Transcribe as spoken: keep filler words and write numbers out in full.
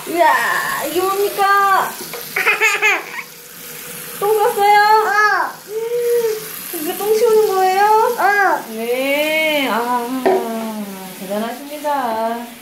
이야, 이게 뭡니까? 똥 쌌어요? 어. 이거 똥 치우는 거예요? 어. 네, 아, 대단하십니다.